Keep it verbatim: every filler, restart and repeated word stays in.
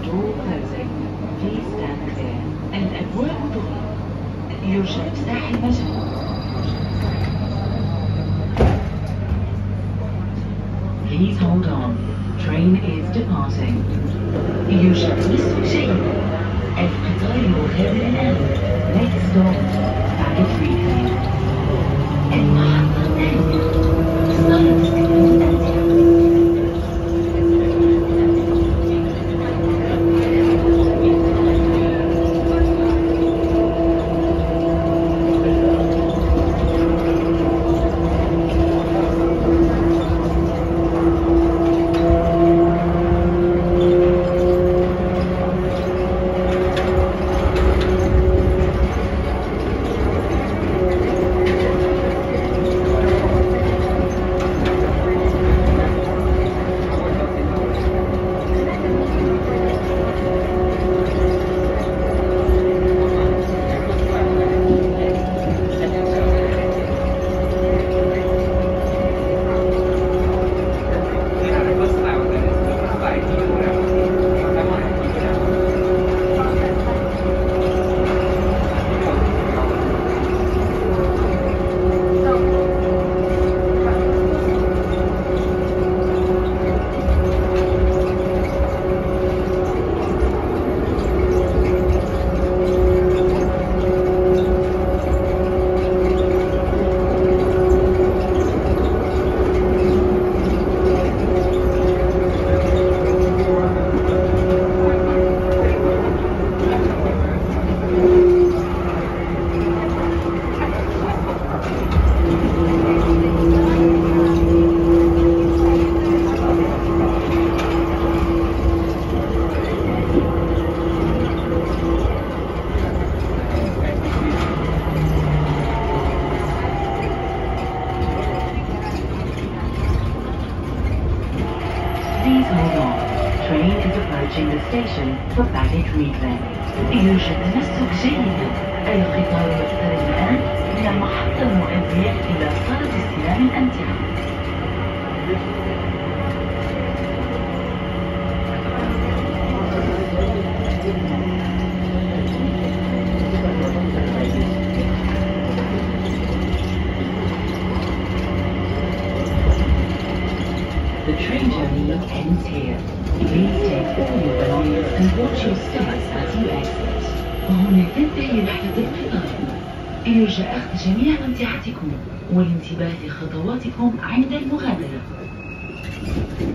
door closing. Please stand clear. الأبواب تغلق. يرجى إفتاح المجال. Please hold on. Train is departing. يرجى تمسك جيدا. القطار يغادر الآن. Next stop. Baggage reclaim. المحطة الثانية. صالة استقبال الأمتعة. Please hold on. Train is approaching the station for baggage reclaim. يرجى التمسك جيدا. القطار يقترب الآن من المحطة المؤدية إلى صالة استلام الأمتعة. The train journey ends here. Please take all your belongings and watch your steps as you exit. هنا تنتهي رحلة القطار. يرجى أخذ جميع أمتعتكم والانتباه لخطواتكم عند المغادرة.